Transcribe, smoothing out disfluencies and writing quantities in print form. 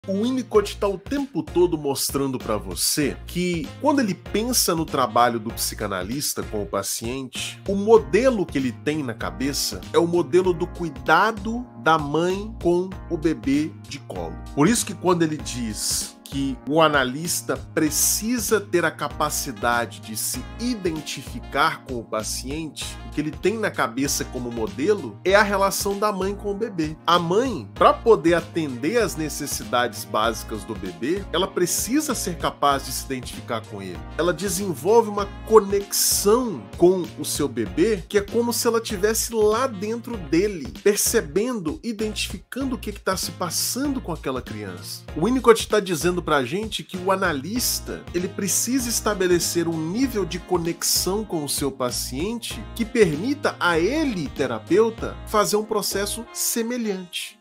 O Winnicott está o tempo todo mostrando para você que, quando ele pensa no trabalho do psicanalista com o paciente, o modelo que ele tem na cabeça é o modelo do cuidado da mãe com o bebê de colo. Por isso que quando ele diz que o analista precisa ter a capacidade de se identificar com o paciente, o que ele tem na cabeça como modelo é a relação da mãe com o bebê. A mãe, para poder atender às necessidades básicas do bebê, ela precisa ser capaz de se identificar com ele. Ela desenvolve uma conexão com o seu bebê que é como se ela estivesse lá dentro dele, percebendo, identificando o que está se passando com aquela criança. O Winnicott está dizendo pra gente que o analista, ele precisa estabelecer um nível de conexão com o seu paciente que permita a ele, terapeuta, fazer um processo semelhante.